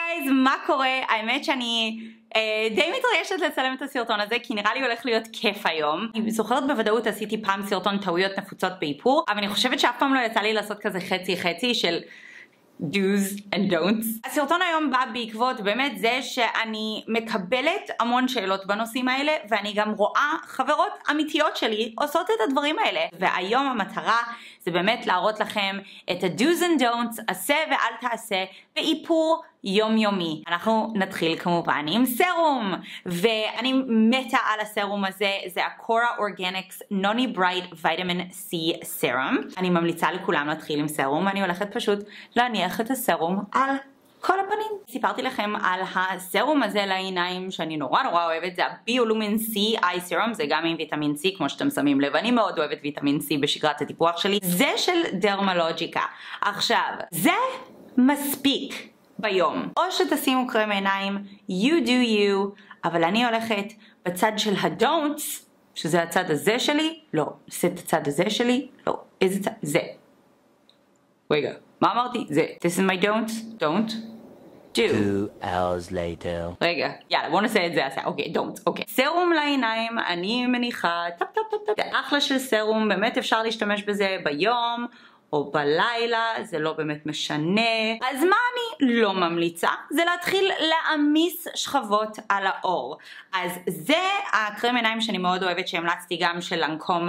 גייז, מה קורה? האמת שאני די מתרגשת לצלם את הסרטון הזה כי נראה לי הולך להיות כיף היום. אני זוכרת בוודאות עשיתי פעם סרטון טעויות נפוצות באיפור, אבל אני חושבת שאף פעם לא יצא לי לעשות כזה חצי חצי של do's and don'ts. הסרטון היום בא בעקבות באמת זה שאני מקבלת המון שאלות בנושאים האלה, ואני גם רואה חברות אמיתיות שלי עושות את הדברים האלה, והיום המטרה זה באמת להראות לכם את ה-do's and don'ts, עשה ואל תעשה באיפור יומיומי. אנחנו נתחיל כמובן עם סרום, ואני מתה על הסרום הזה. זה הקורה אורגניקס נוני ברייט ויטמין C סרום. אני ממליצה לכולם להתחיל עם סרום. אני הולכת פשוט להניח את הסרום על כל הפנים. סיפרתי לכם על הסרום הזה לעיניים שאני נורא אוהבת, זה הביולומין C איי סרום, זה גם עם ויטמין C כמו שאתם שמים לב, אני מאוד אוהבת ויטמין C בשגרת הטיפוח שלי. זה של דרמלוג'יקה. עכשיו, זה מספיק ביום. או שתשימו קרם עיניים, you do you, אבל אני הולכת בצד של ה-don'ts, שזה הצד הזה שלי, לא, זה את הצד הזה שלי, לא, איזה צד? זה. רגע, מה אמרתי? זה. This is my don't do. 2 hours later. רגע, יאללה, בואו נעשה את זה. אוקיי, don't, אוקיי. סרום לעיניים, אני מניחה, טפ טפ טפ טפ. זה אחלה של סרום, באמת אפשר להשתמש בזה ביום או בלילה, זה לא באמת משנה. אז מה אני לא ממליצה? זה להתחיל להעמיס שכבות על האור. אז זה הקרם עיניים שאני מאוד אוהבת, שהמלצתי גם של לנקום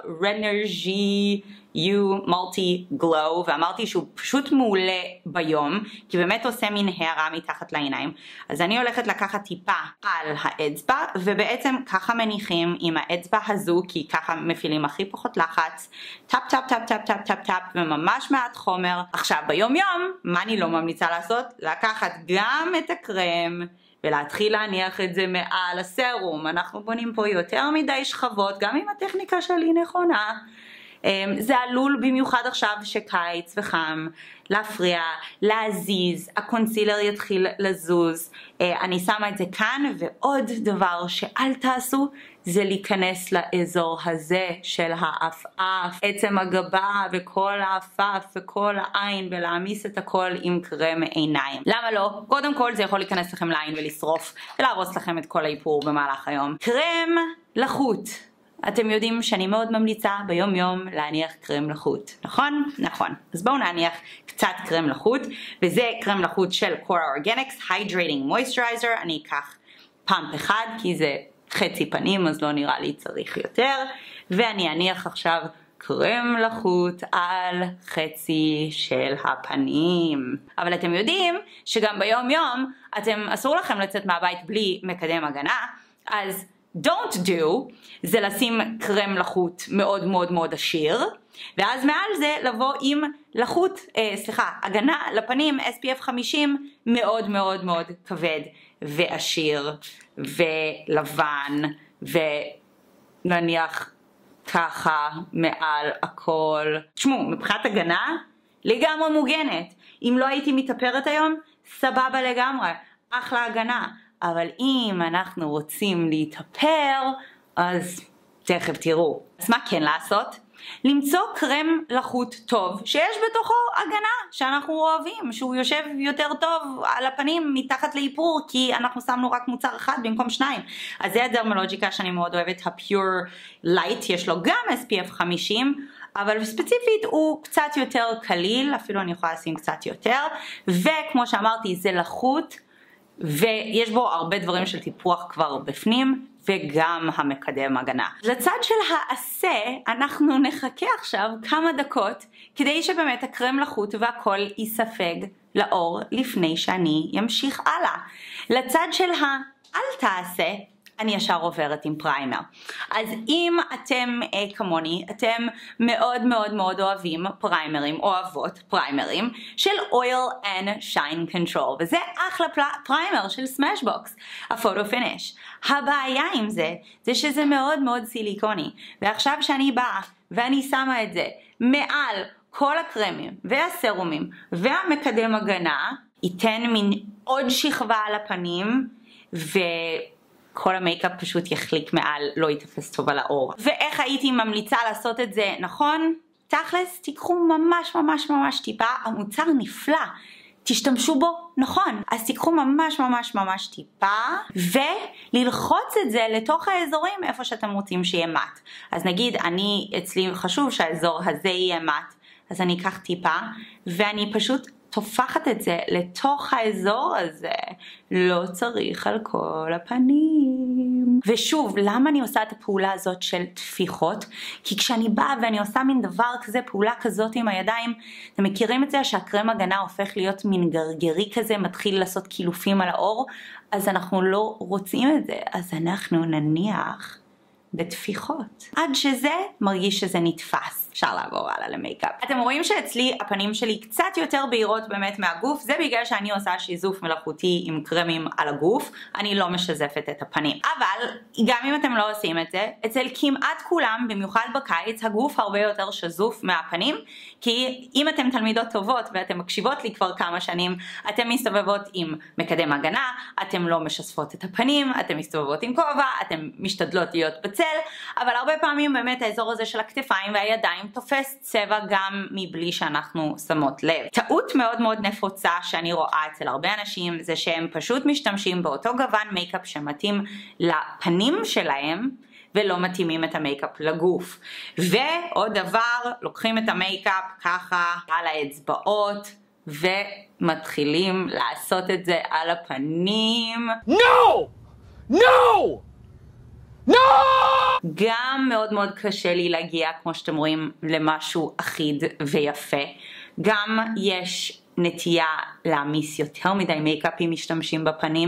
ה-Renergy You Multi Glow, ואמרתי שהוא פשוט מעולה ביום, כי באמת עושה מין הערה מתחת לעיניים. אז אני הולכת לקחת טיפה על האצבע, ובעצם ככה מניחים עם האצבע הזו, כי ככה מפעילים הכי פחות לחץ, טאפ טאפ טאפ טאפ טאפ טאפ טאפ, וממש מעט חומר. עכשיו ביום יום, מה אני לא ממליצה לעשות? לקחת גם את הקרם, ולהתחיל להניח את זה מעל הסרום. אנחנו בונים פה יותר מדי שכבות, גם אם הטכניקה שלי נכונה. זה עלול במיוחד עכשיו שקיץ וחם להפריע, להזיז, הקונסילר יתחיל לזוז. אני שמה את זה כאן, ועוד דבר שאל תעשו זה להיכנס לאזור הזה של האף-אף, עצם הגבה וכל האף-אף וכל העין, ולהעמיס את הכל עם קרם עיניים. למה לא? קודם כל זה יכול להיכנס לכם לעין ולשרוף ולהרוס לכם את כל האיפור במהלך היום. קרם לחוט. אתם יודעים שאני מאוד ממליצה ביום יום להניח קרם לחוט, נכון? נכון. אז בואו נניח קצת קרם לחוט, וזה קרם לחוט של קורה אורגניקס Hydrating Moisturizer. אני אקח פאמפ אחד כי זה חצי פנים, אז לא נראה לי צריך יותר, ואני אניח עכשיו קרם לחוט על חצי של הפנים. אבל אתם יודעים שגם ביום יום אסור לכם לצאת מהבית בלי מקדם הגנה, אז don't do זה לשים קרם לחוט מאוד מאוד מאוד עשיר, ואז מעל זה לבוא עם הגנה לפנים SPF 50 מאוד מאוד מאוד כבד ועשיר ולבן, ונניח ככה מעל הכל. תשמעו, מבחינת הגנה לגמרי מוגנת. אם לא הייתי מתאפרת היום, סבבה לגמרי, אחלה הגנה. אבל אם אנחנו רוצים להתאפר, אז תכף תראו. אז מה כן לעשות? למצוא קרם לחוט טוב שיש בתוכו הגנה שאנחנו אוהבים, שהוא יושב יותר טוב על הפנים מתחת לאיפור, כי אנחנו שמנו רק מוצר אחד במקום 2. אז זה הדרמלוג'יקה שאני מאוד אוהבת, ה-Pure Light, יש לו גם SPF 50, אבל ספציפית הוא קצת יותר קליל, אפילו אני יכולה לשים קצת יותר, וכמו שאמרתי זה לחוט, ויש בו הרבה דברים של טיפוח כבר בפנים, וגם המקדם הגנה. לצד של העשה, אנחנו נחכה עכשיו כמה דקות, כדי שבאמת הקרם לחוט והכל יספג לאור, לפני שאני ימשיך הלאה. לצד של האל תעשה, אני ישר עוברת עם פריימר. אז אם אתם כמוני, אתם מאוד מאוד מאוד אוהבים פריימרים, אוהבות פריימרים של Oil and Shine Control, וזה אחלה פריימר של סמאשבוקס, הפוטו פיניש. הבעיה עם זה שזה מאוד מאוד סיליקוני, ועכשיו שאני באה ואני שמה את זה מעל כל הקרמים והסרומים והמקדם הגנה, ייתן מין עוד שכבה על הפנים, כל המייקאפ פשוט יחליק מעל, לא יתפס טוב על האור. ואיך הייתי ממליצה לעשות את זה נכון? תכלס, תיקחו ממש ממש ממש טיפה, המוצר נפלא. תשתמשו בו נכון. אז תיקחו ממש ממש ממש טיפה וללחוץ את זה לתוך האזורים איפה שאתם רוצים שיהיה מת. אז נגיד אצלי חשוב שהאזור הזה יהיה מת, אז אני אקח טיפה ואני פשוט תופחת את זה לתוך האזור הזה, לא צריך על כל הפנים. ושוב, למה אני עושה את הפעולה הזאת של תפיחות? כי כשאני באה ואני עושה מין דבר כזה, פעולה כזאת עם הידיים, אתם מכירים את זה שהקרם הגנה הופך להיות מין גרגרי כזה, מתחיל לעשות קילופים על האור, אז אנחנו לא רוצים את זה, אז אנחנו נניח בתפיחות עד שזה מרגיש שזה נתפס. אפשר לעבור הלאה למייקאפ. אתם רואים שאצלי הפנים שלי קצת יותר בהירות באמת מהגוף, זה בגלל שאני עושה שיזוף מלאכותי עם קרמים על הגוף, אני לא משזפת את הפנים. אבל גם אם אתם לא עושים את זה, אצל כמעט כולם, במיוחד בקיץ, הגוף הרבה יותר שזוף מהפנים, כי אם אתם תלמידות טובות ואתם מקשיבות לי כבר כמה שנים, אתם מסתובבות עם מקדם הגנה, אתם לא משספות את הפנים, אתם מסתובבות עם כובע, אתם משתדלות להיות בצל, אבל הרבה פעמים באמת האזור הזה של הכתפיים והידיים תופס צבע גם מבלי שאנחנו שמות לב. טעות מאוד מאוד נפוצה שאני רואה אצל הרבה אנשים זה שהם פשוט משתמשים באותו גוון מייקאפ שמתאים לפנים שלהם ולא מתאימים את המייקאפ לגוף. ועוד דבר, לוקחים את המייקאפ ככה על האצבעות ומתחילים לעשות את זה על הפנים. No! No! No! גם מאוד מאוד קשה לי להגיע, כמו שאתם רואים, למשהו אחיד ויפה. גם יש נטייה להעמיס יותר מדי מייקאפ אם משתמשים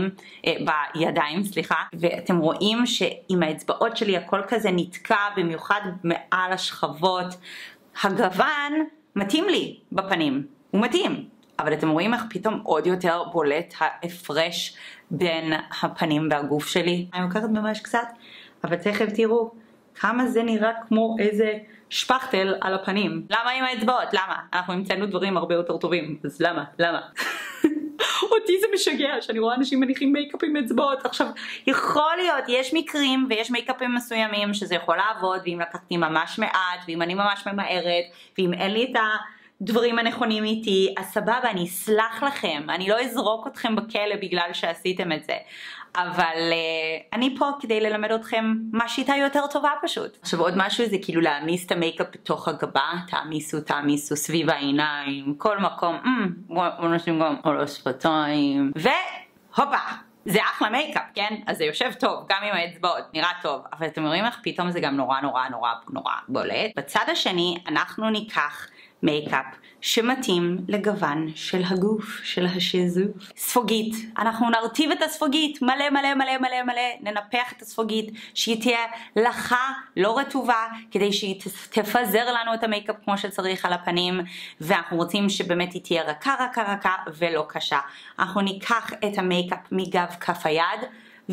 בידיים, ואתם רואים שעם האצבעות שלי הכל כזה נתקע, במיוחד מעל השכבות. הגוון מתאים לי בפנים, הוא מתאים. אבל אתם רואים איך פתאום עוד יותר בולט ההפרש בין הפנים והגוף שלי. אני לוקחת ממש קצת. אבל תכף תראו כמה זה נראה כמו איזה שפכטל על הפנים. למה עם האצבעות? למה? אנחנו המצאנו דברים הרבה יותר טובים, אז למה? למה? אותי זה משגע שאני רואה אנשים מניחים מייקאפ עם אצבעות. עכשיו, יכול להיות, יש מקרים ויש מייקאפים מסוימים שזה יכול לעבוד, ואם לקחתי ממש מעט, ואם אני ממש ממהרת, ואם אין לי את הדברים הנכונים איתי, אז סבבה, אני אסלח לכם, אני לא אזרוק אתכם בכלא בגלל שעשיתם את זה. אבל אני פה כדי ללמד אתכם מה שיטה יותר טובה פשוט. עכשיו עוד משהו זה כאילו להעמיס את המייקאפ בתוך הגבה, תעמיסו סביב העיניים, כל מקום, אנשים גם על השפתיים, והופה! זה אחלה מייקאפ, כן? אז זה יושב טוב, גם עם האצבעות, נראה טוב, אבל אתם רואים איך פתאום זה גם נורא נורא נורא נורא בולט. בצד השני אנחנו ניקח מייקאפ שמתאים לגוון של הגוף, של השזוף. ספוגית, אנחנו נרטיב את הספוגית מלא מלא מלא מלא מלא, ננפח את הספוגית שהיא תהיה לחה, לא רטובה, כדי שהיא תפזר לנו את המייקאפ כמו שצריך על הפנים, ואנחנו רוצים שבאמת היא תהיה רכה רכה רכה ולא קשה. אנחנו ניקח את המייקאפ מגב כף היד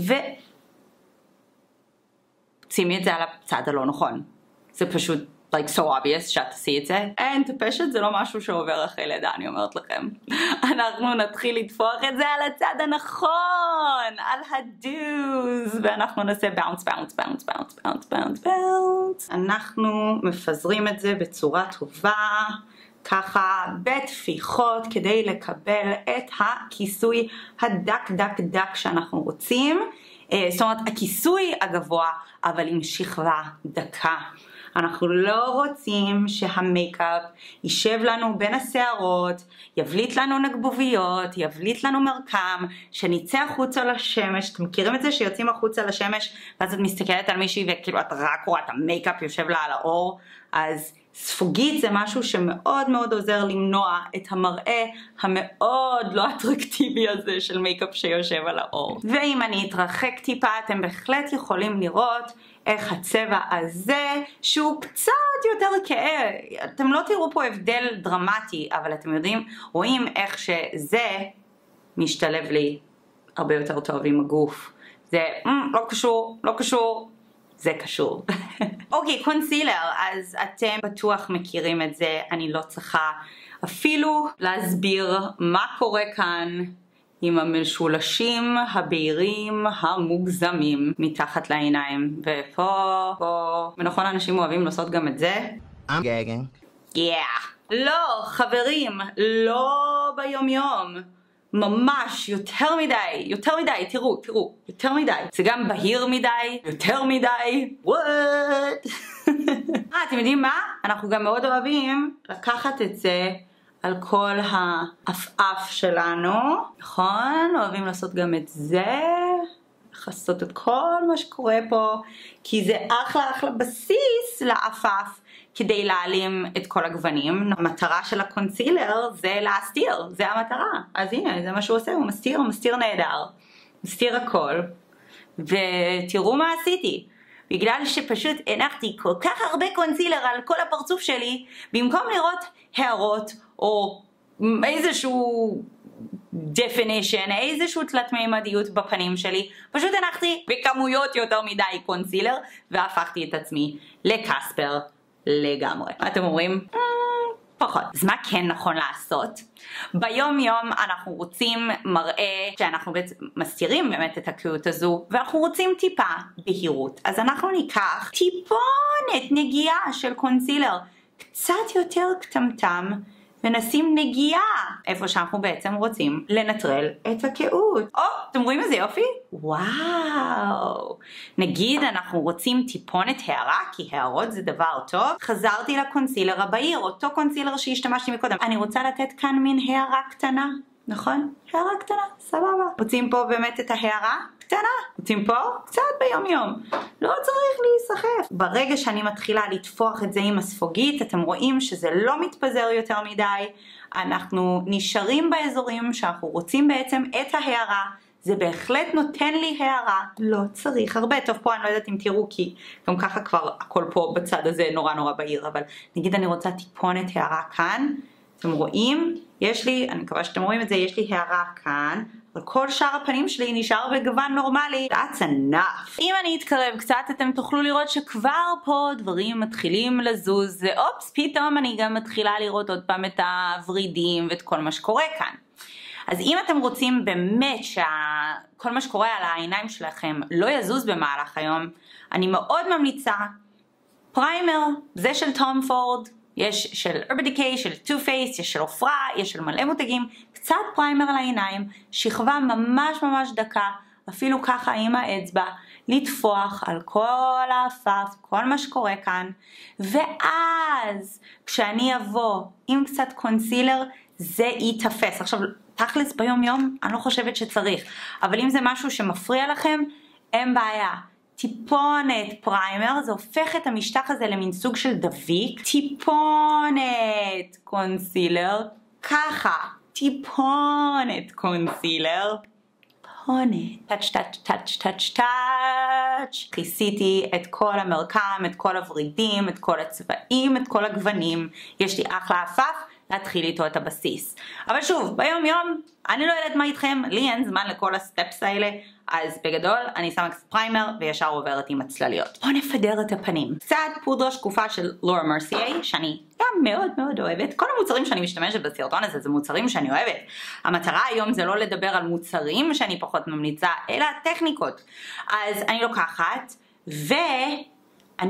שימי את זה על הצד הלא נכון. זה פשוט like so obvious שאת תעשי את זה. אין, טפשת זה לא משהו שעובר אחרי לידה, אני אומרת לכם. אנחנו נתחיל לתפוח את זה על הצד הנכון, על הדוז, ואנחנו נעשה bounce, bounce, bounce, bounce, bounce, bounce, bounce. אנחנו מפזרים את זה בצורה טובה, ככה בתפיחות, כדי לקבל את הכיסוי הדק דק דק שאנחנו רוצים. זאת אומרת, הכיסוי הגבוה, אבל עם שכבה דקה. אנחנו לא רוצים שהמייקאפ יישב לנו בין השערות, יבליט לנו נגבוביות, יבליט לנו מרקם, שנצא החוצה לשמש. אתם מכירים את זה שיוצאים החוצה לשמש, ואז את מסתכלת על מישהי וכאילו את רק רואה את המייקאפ יושב לה על האור? אז ספוגית זה משהו שמאוד מאוד עוזר למנוע את המראה המאוד לא אטרקטיבי הזה של מייקאפ שיושב על האור. ואם אני אתרחק טיפה, אתם בהחלט יכולים לראות איך הצבע הזה, שהוא קצת יותר כהה, אתם לא תראו פה הבדל דרמטי, אבל אתם רואים איך שזה משתלב לי הרבה יותר טוב עם הגוף. זה לא קשור, לא קשור, זה קשור. אוקיי, קונסילר, אז אתם בטוח מכירים את זה, אני לא צריכה אפילו להסביר מה קורה כאן עם המשולשים הבהירים המוגזמים מתחת לעיניים. ופה, ונכון אנשים אוהבים לעשות גם את זה. I'm gagging. לא, חברים, לא ביום יום. ממש יותר מדי, תראו, יותר מדי. זה גם בהיר מדי, יותר מדי. What? אתם יודעים מה? אנחנו גם מאוד אוהבים לקחת את זה על כל האף שלנו, נכון? אוהבים לעשות גם את זה, לעשות את כל מה שקורה פה, כי זה אחלה בסיס לאף כדי להעלים את כל הגוונים. המטרה של הקונסילר זה להסתיר, זה המטרה. אז הנה, זה מה שהוא עושה, הוא מסתיר נהדר, מסתיר הכל. ותראו מה עשיתי. בגלל שפשוט הנחתי כל כך הרבה קונסילר על כל הפרצוף שלי, במקום לראות הערות או איזשהו definition, איזשהו תלת מימדיות בפנים שלי, פשוט הנחתי בכמויות יותר מדי קונסילר, והפכתי את עצמי לקספר לגמרי. מה אתם אומרים? פחות. אז מה כן נכון לעשות? ביום יום אנחנו רוצים מראה שאנחנו מסתירים באמת את הקהות הזו, ואנחנו רוצים טיפה בהירות. אז אנחנו ניקח טיפונת נגיעה של קונסילר, קצת יותר קטמטם, ונשים נגיעה איפה שאנחנו בעצם רוצים לנטרל את הקהות. אתם רואים איזה יופי? וואו. נגיד אנחנו רוצים טיפונת הערה, כי הערות זה דבר טוב. חזרתי לקונסילר הבהיר, אותו קונסילר שהשתמשתי מקודם. אני רוצה לתת כאן מין הערה קטנה, נכון? הערה קטנה, סבבה. רוצים פה באמת את ההערה? קטנה. רוצים פה? קצת ביום יום. לא צריך להיסחף. ברגע שאני מתחילה לתפוח את זה עם הספוגית, אתם רואים שזה לא מתפזר יותר מדי. אנחנו נשארים באזורים שאנחנו רוצים בעצם את ההערה. זה בהחלט נותן לי הערה. לא צריך הרבה. טוב, פה אני לא יודעת אם תראו, כי גם ככה כבר הכל פה בצד הזה נורא בהיר. אבל נגיד אני רוצה טיפונת הערה כאן. אתם רואים? יש לי, אני מקווה שאתם רואים את זה, יש לי הערה כאן. אבל כל שאר הפנים שלי נשאר בגוון נורמלי. That's enough. אם אני אתקרב קצת, אתם תוכלו לראות שכבר פה דברים מתחילים לזוז. ואופס, פתאום אני גם מתחילה לראות עוד פעם את הוורידים ואת כל מה שקורה כאן. אז אם אתם רוצים באמת שכל מה שקורה על העיניים שלכם לא יזוז במהלך היום, אני מאוד ממליצה פריימר, זה של טום פורד, יש של Urban Decay, של Too Faced, יש של עופרה, יש של מלא מותגים, קצת פריימר על העיניים, שכבה ממש דקה, אפילו ככה עם האצבע, לטפוח על כל האפף, כל מה שקורה כאן, ואז כשאני אבוא עם קצת קונסילר, זה ייתפס. עכשיו, תכלס ביום יום, אני לא חושבת שצריך, אבל אם זה משהו שמפריע לכם, אין בעיה. טיפונת פריימר, זה הופך את המשטח הזה למין סוג של דביק. טיפונת קונסילר, ככה, טיפונת קונסילר, טאץ' טאץ' טאץ' טאץ' טאץ'. כיסיתי את כל המרקם, את כל הוורידים, את כל הצבעים, את כל הגוונים. יש לי אחלה אפף, להתחיל איתו את הבסיס. אבל שוב, ביום יום, אני לא יודעת מה איתכם, לי אין זמן לכל הסטפס האלה, אז בגדול אני שמה קצת פריימר וישר עוברת עם הצלליות. בואו נפדר את הפנים. קצת פודרה שקופה של לורה מרסיי, שאני גם מאוד אוהבת. כל המוצרים שאני משתמשת בסרטון הזה זה מוצרים שאני אוהבת. המטרה היום זה לא לדבר על מוצרים שאני פחות ממליצה, אלא טכניקות. אז אני לוקחת, ואני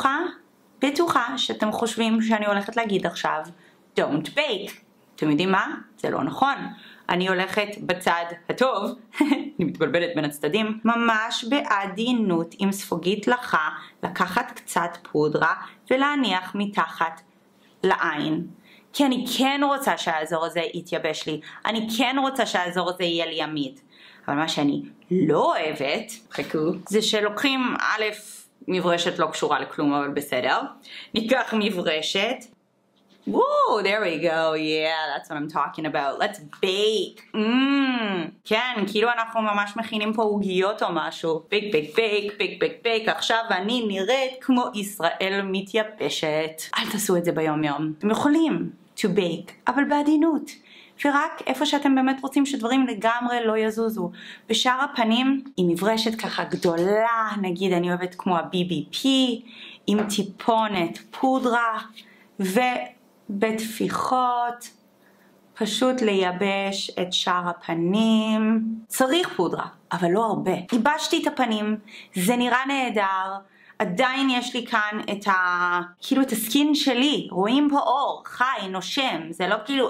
בטוחה שאתם חושבים שאני הולכת להגיד עכשיו, Don't bake. אתם יודעים מה? זה לא נכון. אני הולכת בצד הטוב, אני מתבלבלת בין הצדדים, ממש בעדינות עם ספוגית לחה, לקחת קצת פודרה ולהניח מתחת לעין. כי אני כן רוצה שהאזור הזה יתייבש לי, אני כן רוצה שהאזור הזה יהיה לי עמיד. אבל מה שאני לא אוהבת, חכו, זה שלוקחים מברשת לא קשורה לכלום, אבל בסדר. ניקח מברשת, Whoa, there we go. Yeah, that's what I'm talking about. Let's bake. כן, כאילו אנחנו ממש מכינים פה עוגיות או משהו. bake. עכשיו אני נראית כמו ישראל מתייבשת. אל תעשו את זה ביום יום. אתם יכולים to bake, אבל בעדינות. ורק איפה שאתם באמת רוצים שדברים לגמרי לא יזוזו. בשאר הפנים, עם מברשת ככה גדולה, נגיד אני אוהבת כמו ה-BBP, עם טיפונת פודרה, בתפיחות, פשוט לייבש את שאר הפנים. צריך פודרה, אבל לא הרבה. ייבשתי את הפנים, זה נראה נהדר, עדיין יש לי כאן כאילו את הסקין שלי, רואים פה אור, חי, נושם, זה לא כאילו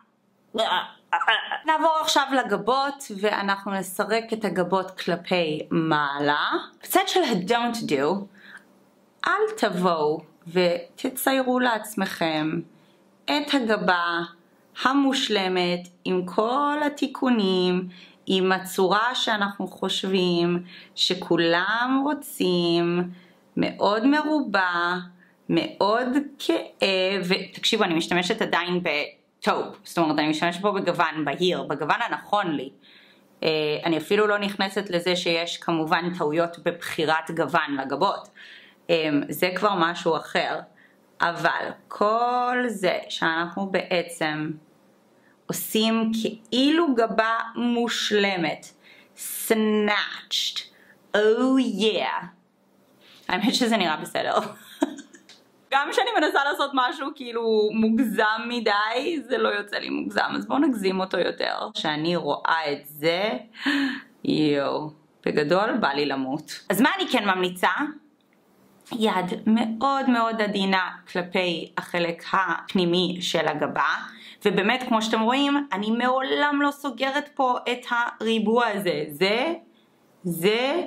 נעבור עכשיו לגבות, ואנחנו נסרק את הגבות כלפי מעלה. בצד של ה-don't do, אל תבואו ותציירו לעצמכם את הגבה המושלמת עם כל התיקונים, עם הצורה שאנחנו חושבים שכולם רוצים, מאוד מרובה, מאוד כאב, ותקשיבו, אני משתמשת עדיין בטופ, זאת אומרת אני משתמשת פה בגוון בהיר, בגוון הנכון לי. אני אפילו לא נכנסת לזה שיש כמובן טעויות בבחירת גוון לגבות, זה כבר משהו אחר, אבל כל זה שאנחנו בעצם עושים כאילו גבה מושלמת, snatched, oh yeah, האמת שזה נראה בסדר. גם כשאני מנסה לעשות משהו כאילו מוגזם מדי, זה לא יוצא לי מוגזם, אז בואו נגזים אותו יותר. כשאני רואה את זה, יואו, בגדול בא לי למות. אז מה אני כן ממליצה? יד מאוד מאוד עדינה כלפי החלק הפנימי של הגבה, ובאמת כמו שאתם רואים, אני מעולם לא סוגרת פה את הריבוע הזה. זה,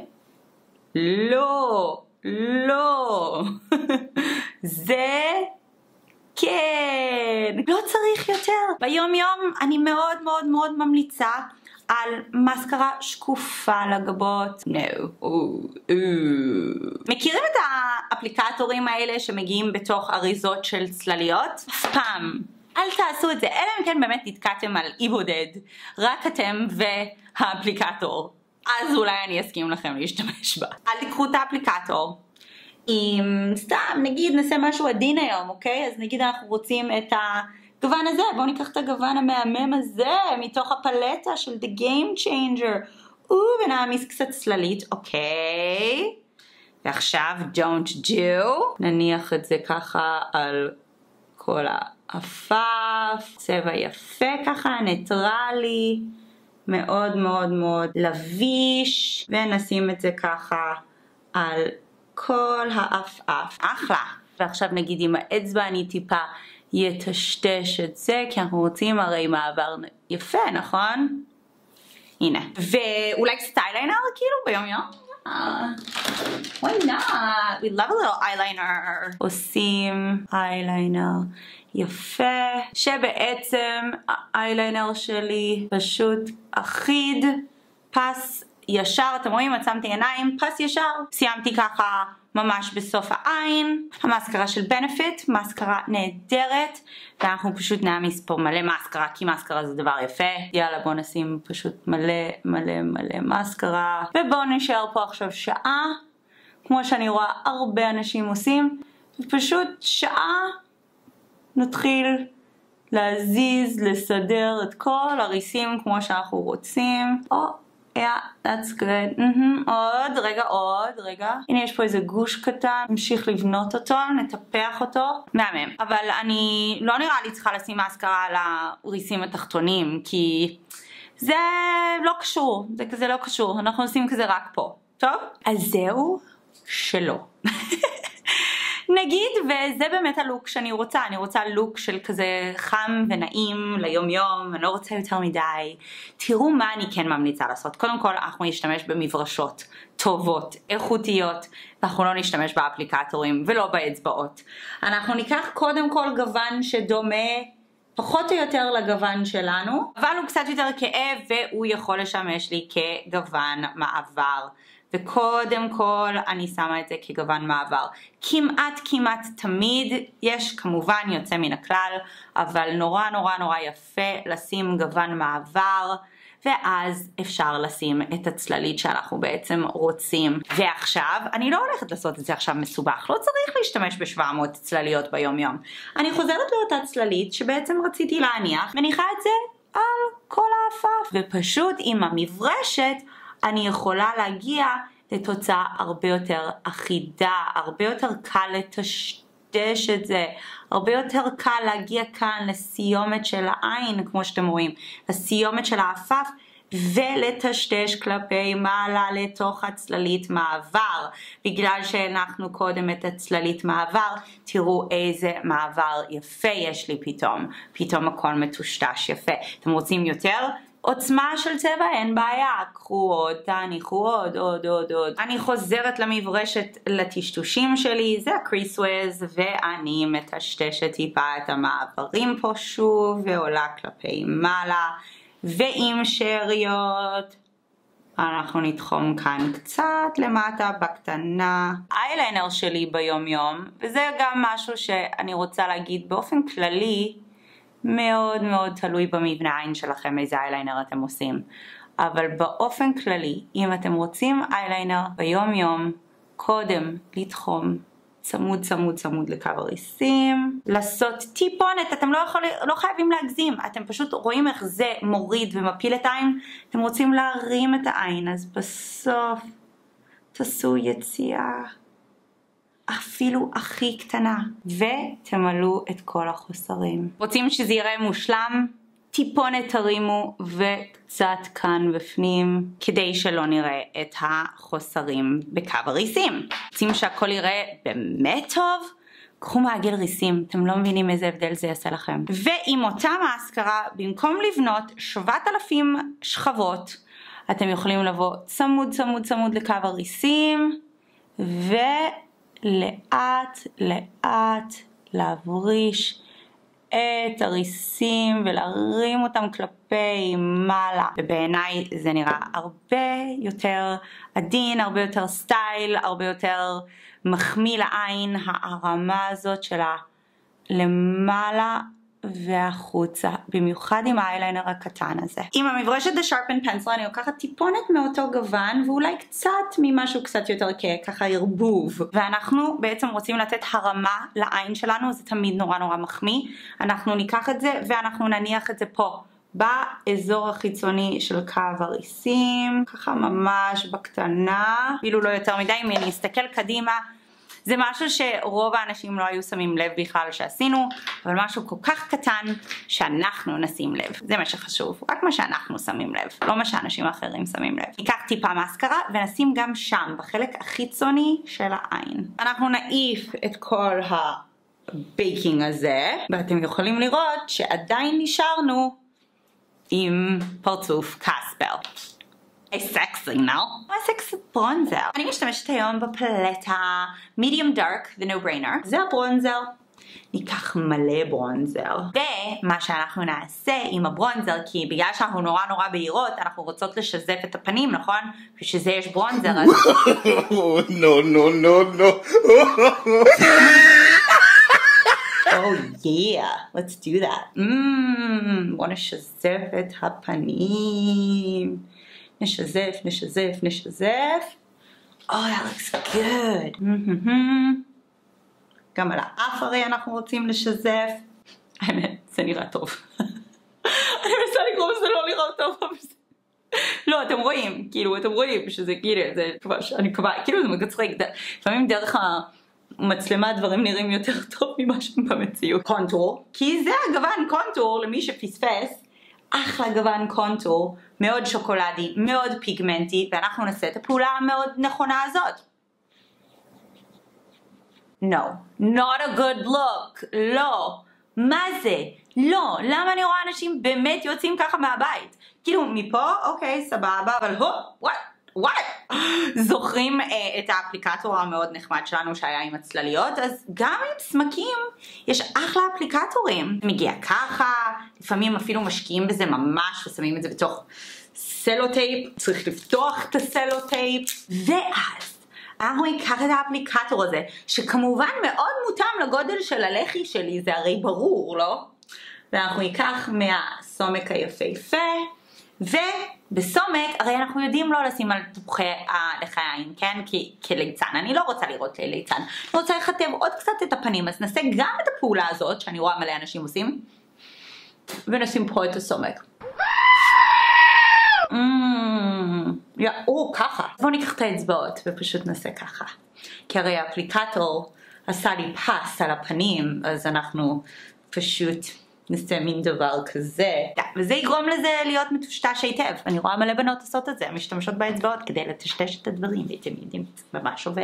לא, זה, כן, לא צריך יותר. ביום יום אני מאוד מאוד מאוד ממליצה על מסקרה שקופה לגבות. מכירים את האפליקטורים האלה שמגיעים בתוך אריזות של צלליות? אף פעם. אל תעשו את זה, אלא אם כן באמת נתקעתם על אי בודד, רק אתם והאפליקטור. אז אולי אני אסכים לכם להשתמש בה. אל תיקחו את האפליקטור. אם סתם, נגיד נעשה משהו עדין היום, אוקיי? אז נגיד אנחנו רוצים את הגוון הזה, בואו ניקח את הגוון המהמם הזה, מתוך הפלטה של The Game Changer. ונעמיס קצת צללית, אוקיי? ועכשיו, don't do. נניח את זה ככה על כל העפף, צבע יפה ככה, ניטרלי, מאוד מאוד מאוד לביש, ונשים את זה ככה על כל העפף. אחלה. ועכשיו נגיד עם האצבע אני טיפה יטשטש את זה, כי אנחנו רוצים הרי מעבר יפה, נכון? הנה. ואולי קצת אייליינר כאילו ביום יום? Why not? We love a little eyeliner. עושים אייליינר יפה, שבעצם האייליינר שלי פשוט אחיד, פס ישר, אתם רואים? עצמתי עיניים, פס ישר. סיימתי ככה ממש בסוף העין. המאסקרה של בנפיט, מאסקרה נהדרת, ואנחנו פשוט נעמיס פה מלא מאסקרה, כי מאסקרה זה דבר יפה. יאללה, בואו נשים פשוט מלא מלא מלא מאסקרה, ובואו נשאר פה עכשיו שעה, כמו שאני רואה הרבה אנשים עושים, ופשוט שעה נתחיל להזיז, לסדר את כל הריסים כמו שאנחנו רוצים. Yeah, that's good. עוד רגע. הנה יש פה איזה גוש קטן, נמשיך לבנות אותו, נטפח אותו. מהמם. אבל אני לא נראה לי צריכה לשים מאסקרה על הריסים התחתונים, כי זה לא קשור, זה כזה לא קשור. אנחנו עושים כזה רק פה. טוב? אז זהו שלא. נגיד, וזה באמת הלוק שאני רוצה, אני רוצה לוק של כזה חם ונעים ליום יום, אני לא רוצה יותר מדי. תראו מה אני כן ממליצה לעשות. קודם כל אנחנו נשתמש במברשות טובות, איכותיות, ואנחנו לא נשתמש באפליקטורים ולא באצבעות. אנחנו ניקח קודם כל גוון שדומה פחות או יותר לגוון שלנו, אבל הוא קצת יותר כאב והוא יכול לשמש לי כגוון מעבר. וקודם כל אני שמה את זה כגוון מעבר. כמעט תמיד, יש כמובן יוצא מן הכלל, אבל נורא יפה לשים גוון מעבר, ואז אפשר לשים את הצללית שאנחנו בעצם רוצים. ועכשיו, אני לא הולכת לעשות את זה עכשיו מסובך, לא צריך להשתמש ב700 צלליות ביום יום. אני חוזרת לאותה צללית שבעצם רציתי להניח, מניחה את זה על כל העפף, ופשוט עם המברשת, אני יכולה להגיע לתוצאה הרבה יותר אחידה, הרבה יותר קל לטשטש את זה, הרבה יותר קל להגיע כאן לסיומת של העין, כמו שאתם רואים, לסיומת של העפף, ולטשטש כלפי מעלה לתוך הצללית מעבר. בגלל שאנחנו קודם את הצללית מעבר, תראו איזה מעבר יפה יש לי פתאום הכל מטושטש יפה. אתם רוצים יותר עוצמה של צבע? אין בעיה, קחו עוד, תניחו עוד. אני חוזרת למברשת לטשטושים שלי, זה הקריסוויז, ואני מטשטשת טיפה את המעברים פה שוב, ועולה כלפי מעלה, ועם שאריות אנחנו נתחום כאן קצת למטה בקטנה. האייליינר שלי ביום יום, וזה גם משהו שאני רוצה להגיד באופן כללי, מאוד מאוד תלוי במבנה העין שלכם איזה אייליינר אתם עושים. אבל באופן כללי, אם אתם רוצים אייליינר ביום יום, קודם לתחום צמוד לקו הריסים, לעשות טיפונת, אתם לא חייבים להגזים, אתם פשוט רואים איך זה מוריד ומפיל את העין, אתם רוצים להרים את העין, אז בסוף תעשו יציאה אפילו הכי קטנה, ותמלאו את כל החוסרים. רוצים שזה יראה מושלם? טיפונת תרימו וקצת כאן בפנים, כדי שלא נראה את החוסרים בקו הריסים. רוצים שהכל יראה באמת טוב? קחו מעגל ריסים, אתם לא מבינים איזה הבדל זה יעשה לכם. ועם אותה מאסקרה, במקום לבנות 7,000 שכבות, אתם יכולים לבוא צמוד לקו הריסים, לאט להבריש את הריסים ולהרים אותם כלפי מעלה. ובעיניי זה נראה הרבה יותר עדין, הרבה יותר סטייל, הרבה יותר מחמיא לעין, הרמה הזאת שלה למעלה והחוצה, במיוחד עם האייליינר הקטן הזה. עם המברשת The Sharpen Pencil אני לוקחת טיפונת מאותו גוון ואולי קצת ממשהו קצת יותר ככה ערבוב, ואנחנו בעצם רוצים לתת הרמה לעין שלנו, זה תמיד נורא מחמיא. אנחנו ניקח את זה ואנחנו נניח את זה פה באזור החיצוני של קו הריסים, ככה ממש בקטנה, אפילו לא יותר מדי. אם אני אסתכל קדימה, זה משהו שרוב האנשים לא היו שמים לב בכלל שעשינו, אבל משהו כל כך קטן שאנחנו נשים לב. זה מה שחשוב, רק מה שאנחנו שמים לב, לא מה שאנשים אחרים שמים לב. ניקח טיפה מאסקרה ונשים גם שם, בחלק החיצוני של העין. אנחנו נעיף את כל הבייקינג הזה, ואתם יכולים לראות שעדיין נשארנו עם פרצוף קספר. סקסי, לא? מה סקס ברונזר? אני משתמשת היום בפלטה medium dark, the no brainer. זה הברונזר. ניקח מלא ברונזר. ומה שאנחנו נעשה עם הברונזר, כי בגלל שאנחנו נורא בהירות, אנחנו רוצות לשזף את הפנים, נכון? ושזה יש ברונזר, אז... No. Oh yeah, let's do that. בוא נשזף את הפנים. נשזף. Oh, that looks good. גם על האף הרי אנחנו רוצים לשזף. האמת, זה נראה טוב. אני מנסה לקרוא וזה לא נראה טוב. לא, אתם רואים שזה כאילו, אני מקווה, כאילו זה מקצחק. לפעמים דרך המצלמה דברים נראים יותר טוב ממה שהם במציאות. קונטור, כי זה הגוון קונטור למי שפספס. אחלה גוון קונטור, מאוד שוקולדי, מאוד פיגמנטי, ואנחנו נעשה את הפעולה המאוד נכונה הזאת. No, not a good look. לא. מה זה? לא. למה אני רואה אנשים באמת יוצאים ככה מהבית? כאילו מפה, אוקיי, סבבה, אבל what? זוכרים את האפליקטור המאוד נחמד שלנו שהיה עם הצלליות? אז גם עם סמקים יש אחלה אפליקטורים. מגיע ככה, לפעמים אפילו משקיעים בזה ממש ושמים את זה בתוך סלוטייפ, צריך לפתוח את הסלוטייפ, ואז אנחנו ניקח את האפליקטור הזה, שכמובן מאוד מותאם לגודל של הלחי שלי, זה הרי ברור, לא? ואנחנו ניקח מהסומק היפהפה, ובסומק, הרי אנחנו יודעים לא לשים על תפוחי הלחיים, כן? כי כליצן, אני לא רוצה לראות ליצן, אני רוצה לכתב עוד קצת את הפנים, אז נעשה גם את הפעולה הזאת, שאני רואה מלא אנשים עושים, ונשים פה את הסומק. ככה. בואו ניקח את האצבעות ופשוט נעשה ככה. כי הרי האפליקטור עשה לי פס על הפנים, אז אנחנו פשוט נעשה מין דבר כזה. וזה יגרום לזה להיות מטושטש היטב. אני רואה מלא בנות עושות את זה, משתמשות באצבעות כדי לטשטש את הדברים, ואתם יודעים, זה ממש עובד.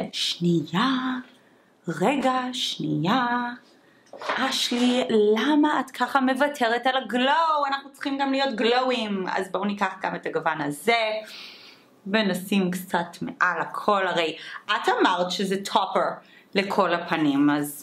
שנייה. אשלי, למה את ככה מוותרת על הגלו? אנחנו צריכים גם להיות גלואים. אז בואו ניקח גם את הגוון הזה, ונשים קצת מעל הכל. הרי את אמרת שזה טופר לכל הפנים, אז...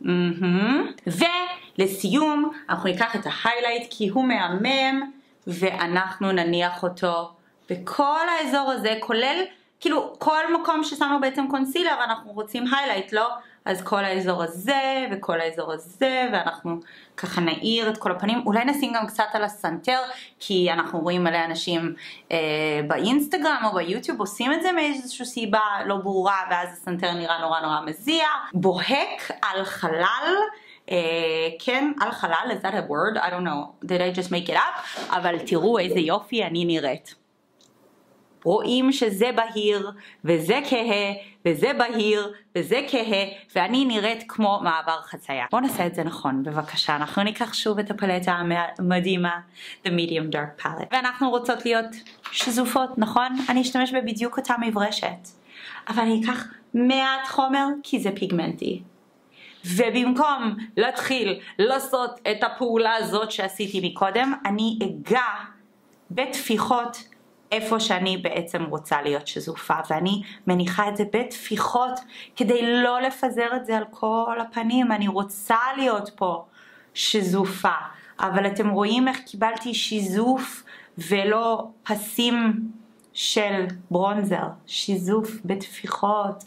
ולסיום, אנחנו ניקח את ההיילייט כי הוא מהמם, ואנחנו נניח אותו בכל האזור הזה, כולל, כאילו, כל מקום ששמנו בעצם קונסילר, אנחנו רוצים היילייט, לא? אז כל האזור הזה וכל האזור הזה, ואנחנו ככה נעיר את כל הפנים. אולי נשים גם קצת על הסנטר, כי אנחנו רואים מלא אנשים באינסטגרם או ביוטיוב עושים את זה מאיזושהי סיבה לא ברורה, ואז הסנטר נראה נורא נורא מזיע. בוהק על חלל, כן, על חלל, is that a word? I don't know, did I just make it up? אבל תראו איזה יופי אני נראית. רואים שזה בהיר, וזה כהה, וזה בהיר, וזה כהה, ואני נראית כמו מעבר חצייה. בואו נעשה את זה נכון, בבקשה. אנחנו ניקח שוב את הפלטה המדהימה, the medium dark palette. ואנחנו רוצות להיות שזופות, נכון? אני אשתמש בבדיוק אותה מברשת. אבל אני אקח מעט חומר, כי זה פיגמנטי. ובמקום להתחיל לעשות את הפעולה הזאת שעשיתי מקודם, אני אגע בתפיחות איפה שאני בעצם רוצה להיות שזופה, ואני מניחה את זה בתפיחות כדי לא לפזר את זה על כל הפנים. אני רוצה להיות פה שזופה, אבל אתם רואים איך קיבלתי שיזוף ולא פסים של ברונזר, שיזוף בתפיחות.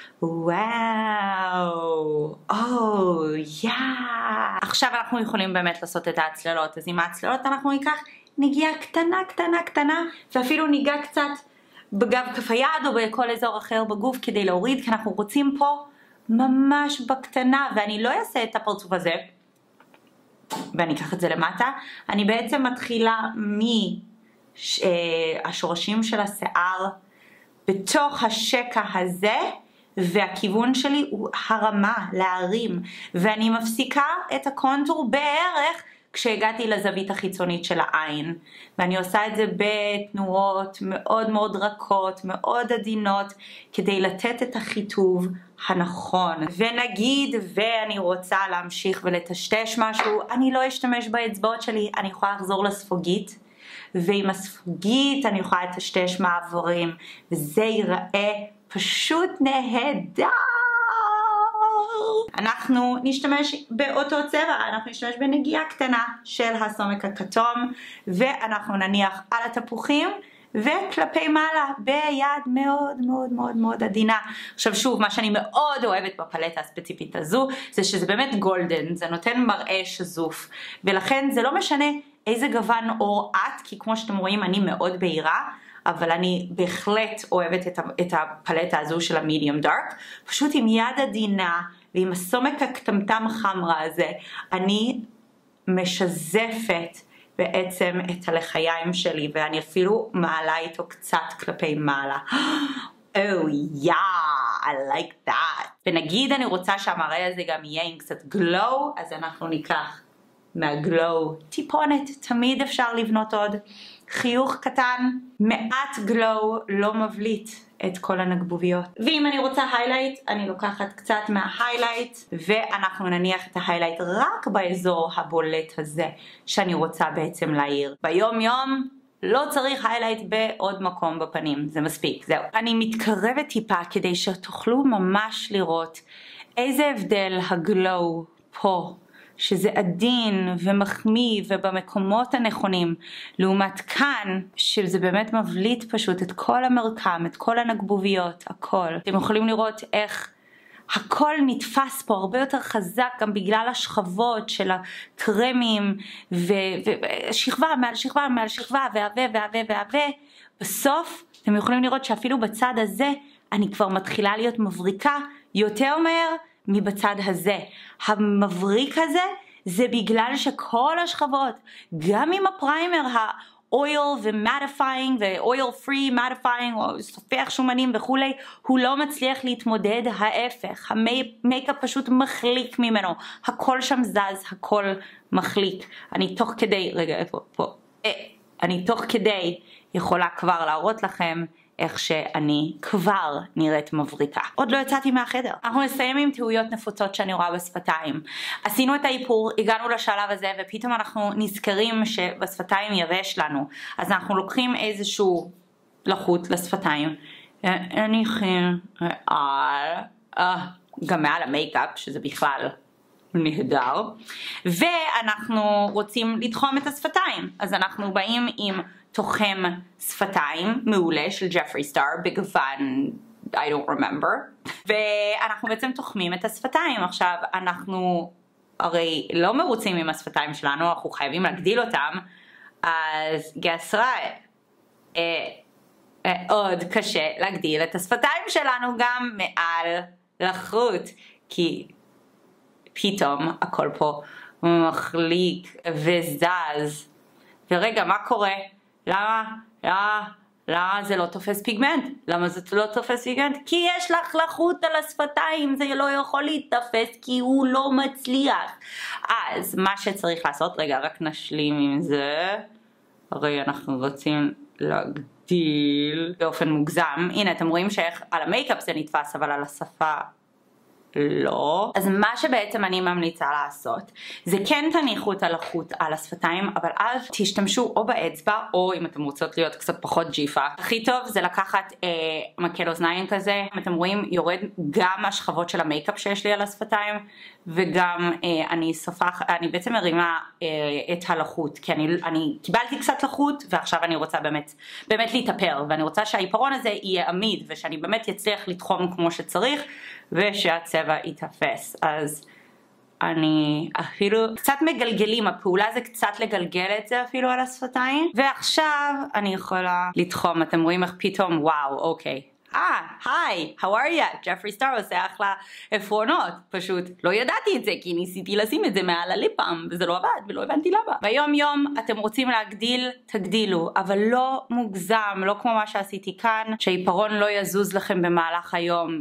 וואו, עכשיו אנחנו יכולים באמת לעשות את ההצללות. אז עם ההצללות אנחנו ניקח נגיעה קטנה, ואפילו ניגע קצת בגב כף היד או בכל אזור אחר בגוף כדי להוריד, כי אנחנו רוצים פה ממש בקטנה. ואני לא אעשה את הפרצוף הזה ואני אקח את זה למטה. אני בעצם מתחילה מהשורשים של השיער בתוך השקע הזה, והכיוון שלי הוא הרמה, להרים, ואני מפסיקה את הקונטור בערך כשהגעתי לזווית החיצונית של העין, ואני עושה את זה בתנועות מאוד מאוד רכות, מאוד עדינות, כדי לתת את החיטוב הנכון. ונגיד ואני רוצה להמשיך ולטשטש משהו, אני לא אשתמש באצבעות שלי, אני יכולה לחזור לספוגית, ועם הספוגית אני יכולה לטשטש מעברים, וזה ייראה פשוט נהדר. אנחנו נשתמש באותו צבע, אנחנו נשתמש בנגיעה קטנה של הסומק הכתום, ואנחנו נניח על התפוחים וכלפי מעלה ביד מאוד מאוד מאוד מאוד עדינה. עכשיו שוב, מה שאני מאוד אוהבת בפלטה הספציפית הזו, זה שזה באמת גולדן, זה נותן מראה שזוף, ולכן זה לא משנה איזה גוון אור את, כי כמו שאתם רואים אני מאוד בהירה, אבל אני בהחלט אוהבת את הפלטה הזו של המדיום דארק, פשוט עם יד עדינה ועם הסומק הקטמטם חמרה הזה, אני משזפת בעצם את הלחיים שלי, ואני אפילו מעלה איתו קצת כלפי מעלה. Oh yeah, I like that. ונגיד אני רוצה שהמראה הזה גם יהיה עם קצת גלו, אז אנחנו ניקח מהגלו טיפונת, תמיד אפשר לבנות עוד. חיוך קטן, מעט גלו לא מבליט את כל הנגבוביות. ואם אני רוצה היילייט, אני לוקחת קצת מההיילייט, ואנחנו נניח את ההיילייט רק באזור הבולט הזה, שאני רוצה בעצם להעיר. ביום יום לא צריך היילייט בעוד מקום בפנים, זה מספיק, זהו. אני מתקרבת טיפה כדי שתוכלו ממש לראות איזה הבדל הגלו פה, שזה עדין ומחמיא ובמקומות הנכונים, לעומת כאן שזה באמת מבליט פשוט את כל המרקם, את כל הנגבוביות, הכל. אתם יכולים לראות איך הכל נתפס פה הרבה יותר חזק, גם בגלל השכבות של הקרמים ושכבה מעל שכבה מעל שכבה והווה. בסוף אתם יכולים לראות שאפילו בצד הזה אני כבר מתחילה להיות מבריקה יותר מהר מבצד הזה. המבריק הזה זה בגלל שכל השכבות, גם עם הפריימר אויל ומטיפיינג ואויל פרי מטיפיינג או סופח שומנים וכולי, הוא לא מצליח להתמודד. ההפך, המייקאפ פשוט מחליק ממנו, הכל שם זז, הכל מחליק. אני תוך כדי, רגע איפה פה, אני תוך כדי יכולה כבר להראות לכם איך שאני כבר נראית מבריקה. עוד לא יצאתי מהחדר. אנחנו נסיים עם טעויות נפוצות שאני רואה בשפתיים. עשינו את האיפור, הגענו לשלב הזה, ופתאום אנחנו נזכרים שבשפתיים יבש לנו. אז אנחנו לוקחים איזשהו לחות לשפתיים, נניחים גם מעל המייקאפ, שזה בכלל נהדר, ואנחנו רוצים לתחום את השפתיים. אז אנחנו באים עם תוחם שפתיים מעולה של ג'פרי סטאר בגוון I don't remember, ואנחנו בעצם תוחמים את השפתיים. עכשיו אנחנו הרי לא מרוצים עם השפתיים שלנו, אנחנו חייבים להגדיל אותם, אז guess what, עוד קשה להגדיל את השפתיים שלנו גם מעל לחוט, כי פתאום הכל פה מחליק וזז. ורגע, מה קורה? למה זה לא תופס פיגמנט? למה זה לא תופס פיגמנט? כי יש לך לחוט על השפתיים, זה לא יכול להתתפס כי הוא לא מצליח. אז מה שצריך לעשות, רגע, רק נשלים עם זה. הרי אנחנו רוצים להגדיל באופן מוגזם. הנה, אתם רואים שאיך על המייקאפ זה נתפס, אבל על השפה לא. אז מה שבעצם אני ממליצה לעשות, זה כן תניחו את הלחות על השפתיים, אבל אז תשתמשו או באצבע, או אם אתם רוצות להיות קצת פחות ג'יפה. הכי טוב זה לקחת מקל אוזניים כזה, אם אתם רואים יורד גם השכבות של המייקאפ שיש לי על השפתיים, וגם אני בעצם מרימה את הלחות, כי אני קיבלתי קצת לחות, ועכשיו אני רוצה באמת להתאפר, ואני רוצה שהעיפרון הזה יהיה עמיד, ושאני באמת יצליח לתחום כמו שצריך, ושהצבע יתאפס. אז אני אפילו קצת מגלגלים, הפעולה זה קצת לגלגל את זה אפילו על השפתיים, ועכשיו אני יכולה לתחום. אתם רואים איך פתאום וואו, אוקיי, היי, how are you? ג'פרי סטאר עושה אחלה עפרונות. פשוט לא ידעתי את זה כי ניסיתי לשים את זה מעל הליפם וזה לא עבד ולא הבנתי למה. ביום יום אתם רוצים להגדיל, תגדילו, אבל לא מוגזם, לא כמו מה שעשיתי כאן, שהעיפרון לא יזוז לכם במהלך היום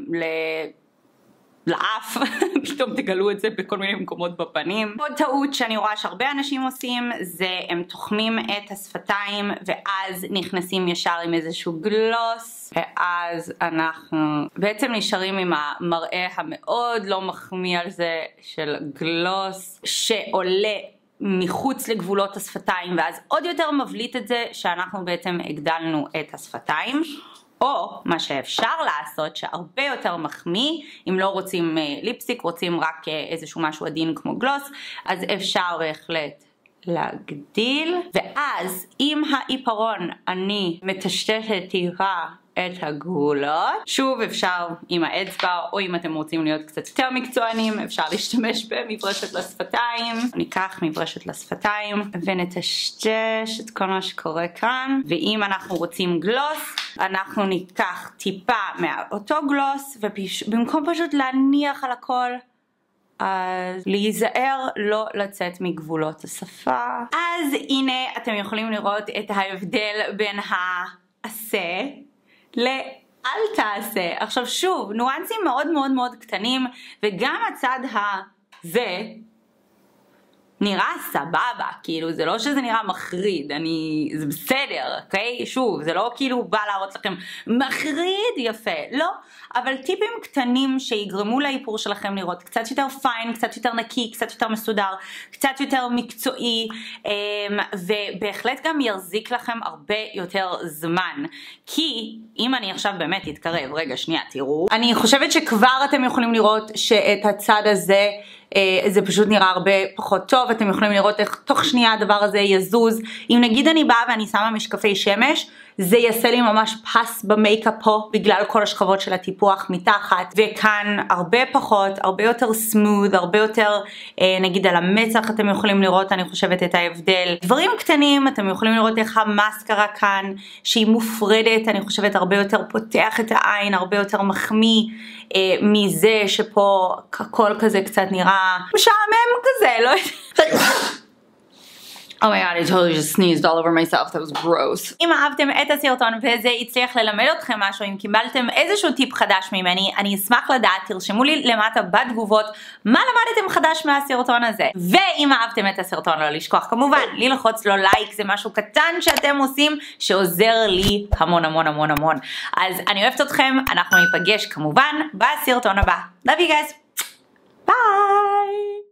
לאף, פתאום תגלו את זה בכל מיני מקומות בפנים. עוד טעות שאני רואה שהרבה אנשים עושים, זה הם תוחמים את השפתיים ואז נכנסים ישר עם איזשהו גלוס, ואז אנחנו בעצם נשארים עם המראה המאוד לא מחמיא על זה של גלוס שעולה מחוץ לגבולות השפתיים, ואז עוד יותר מבליט את זה שאנחנו בעצם הגדלנו את השפתיים. או מה שאפשר לעשות שהרבה יותר מחמיא, אם לא רוצים ליפסטיק, רוצים רק איזשהו משהו עדין כמו גלוס, אז אפשר בהחלט להגדיל, ואז עם העיפרון אני מטשטשת טיפה את הגבולות. שוב אפשר עם האצבע, או אם אתם רוצים להיות קצת יותר מקצוענים, אפשר להשתמש במברשת לשפתיים. ניקח מברשת לשפתיים ונטשטש את כל מה שקורה כאן, ואם אנחנו רוצים גלוס, אנחנו ניקח טיפה מאותו גלוס, ובמקום פשוט להניח על הכל, אז להיזהר לא לצאת מגבולות השפה. אז הנה אתם יכולים לראות את ההבדל בין העשה לאל תעשה. עכשיו שוב, ניואנסים מאוד מאוד מאוד קטנים, וגם הצד הזה נראה סבבה, כאילו זה לא שזה נראה מחריד, זה בסדר, אוקיי? שוב, זה לא כאילו בא להראות לכם מחריד יפה, לא, אבל טיפים קטנים שיגרמו לאיפור שלכם לראות קצת יותר פיין, קצת יותר נקי, קצת יותר מסודר, קצת יותר מקצועי, ובהחלט גם ירזיק לכם הרבה יותר זמן. כי אם אני עכשיו באמת אתקרב, רגע שנייה, תראו, אני חושבת שכבר אתם יכולים לראות שאת הצד הזה זה פשוט נראה הרבה פחות טוב. אתם יכולים לראות איך תוך שנייה הדבר הזה יזוז. אם נגיד אני באה ואני שמה משקפי שמש, זה יעשה לי ממש פס במייקאפ פה, בגלל כל השכבות של הטיפוח מתחת, וכאן הרבה פחות, הרבה יותר סמוד, הרבה יותר, נגיד על המצח אתם יכולים לראות, אני חושבת את ההבדל. דברים קטנים, אתם יכולים לראות איך המאסקרה כאן, שהיא מופרדת, אני חושבת הרבה יותר פותח את העין, הרבה יותר מחמיא, מזה שפה הכל כזה קצת נראה משעמם כזה, לא Oh my god, I totally just sneezed all over myself, that was gross. אם אהבתם את הסרטון וזה הצליח ללמד אתכם משהו, אם קיבלתם איזשהו טיפ חדש ממני, אני אשמח לדעת, תרשמו לי למטה בתגובות מה למדתם חדש מהסרטון הזה. ואם אהבתם את הסרטון, לא לשכוח כמובן, ללחוץ לו לייק, זה משהו קטן שאתם עושים שעוזר לי המון המון המון המון. אז אני אוהבת אתכם, אנחנו ניפגש כמובן בסרטון הבא. Love you guys. Bye!